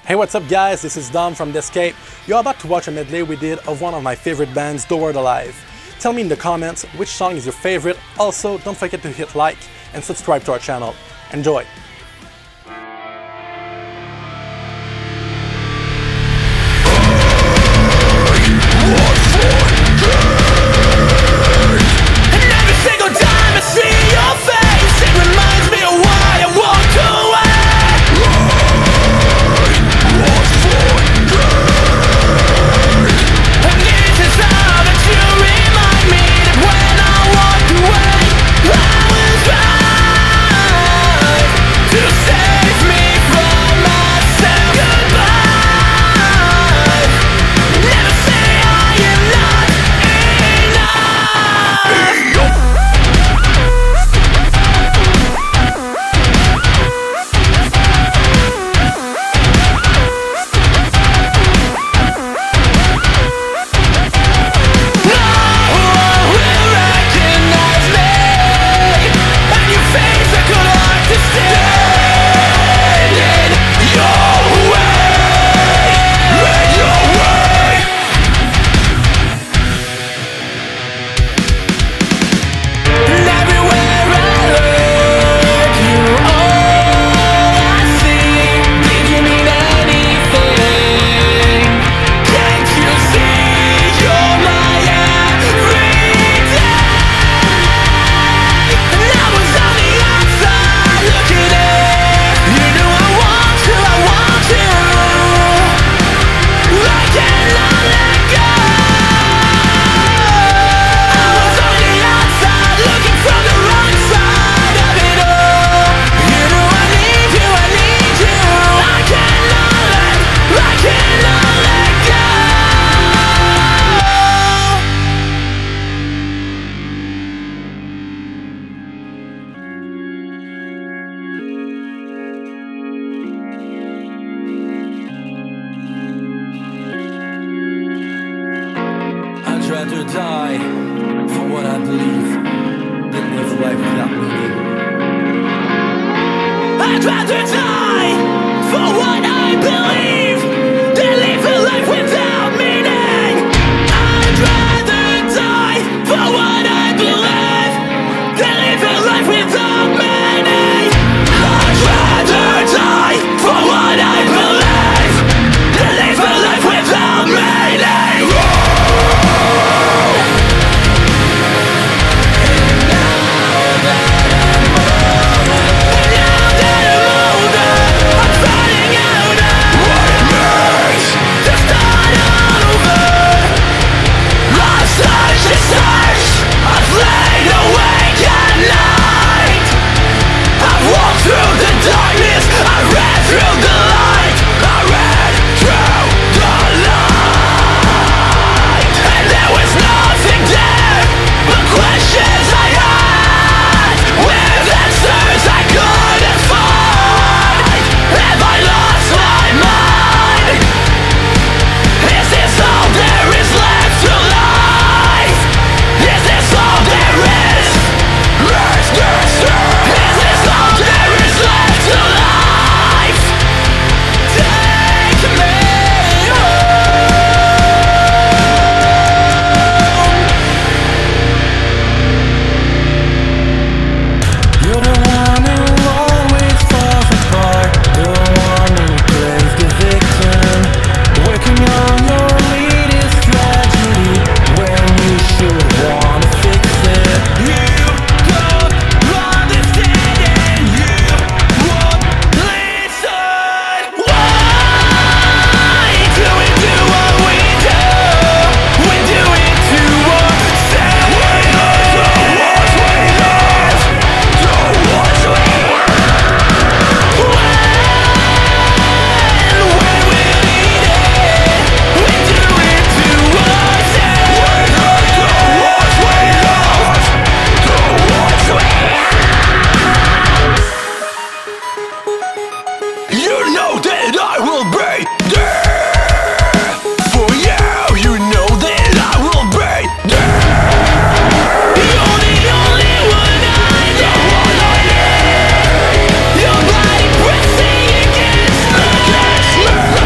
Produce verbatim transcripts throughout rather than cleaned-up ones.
Hey, what's up guys, this is Dom from Descape. You're about to watch a medley we did of one of my favorite bands, The Word Alive. Tell me in the comments which song is your favorite. Also, don't forget to hit like and subscribe to our channel. Enjoy! I'd rather die for what I believe than live life without meaning. I'd rather die for what I believe than live a life without meaning. I'd rather die for what I believe than live a life without meaning. I'd rather die for what I believe than live a life without meaning. Yes!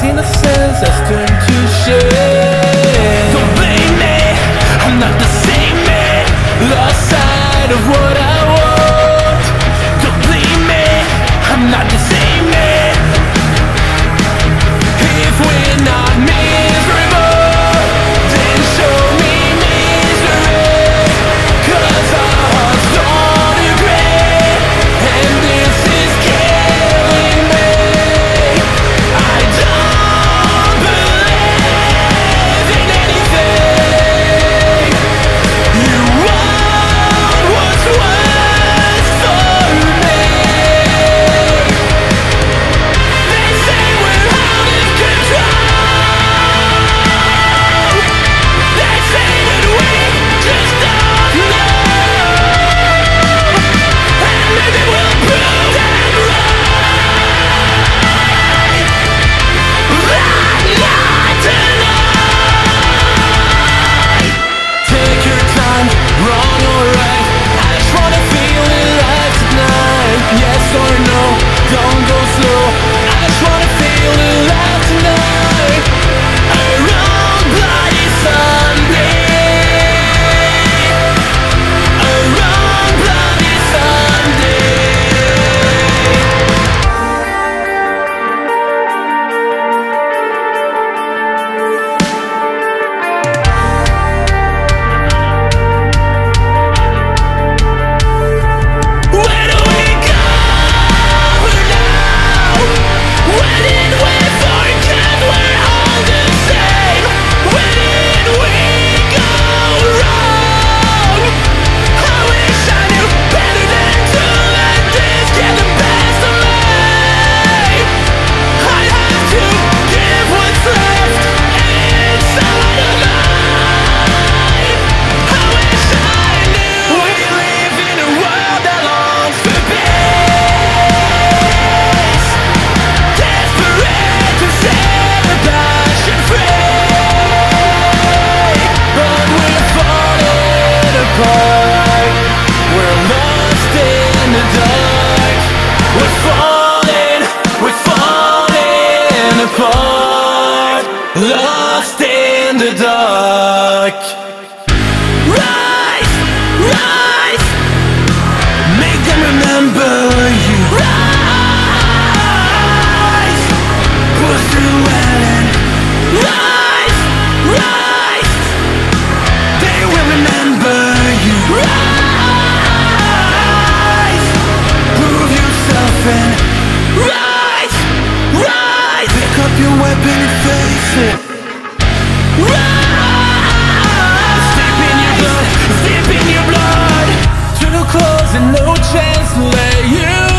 innocence has turned to shame. Don't blame me, I'm not the same man. Lost sight of what I want. Don't blame me, I'm not the same man. If we're not miserable, then show me misery. Cause our hearts don't agree, and this is killing me. I don't believe in anything. You want what's worst for me. They say we're out of control. They say that we just don't know. And maybe we'll prove them right. Not tonight. Take your time, wrong or right. I just wanna feel alive tonight. Yes or no, don't go slow. I just wanna feel alive tonight. A wrong bloody Sunday. A wrong bloody Sunday. Where do we go now? Where did we forget we're all the same? Where did we go wrong? I wish I knew better than to let this get the best of me. I have to give what's left inside of mine. I wish I knew we live in a world that longs for peace, desperate to set a passion free. But we're falling apart. We're lost in the dark. We're falling, we're falling apart. Lost in the dark. Rise, rise, make them remember you. Rise, push through Ellen. Rise, rise, they will remember you. Rise, prove yourself and rise, rise, pick up your weapon and face it. Rise, step in your blood, step in your blood. Too close and no chance to let you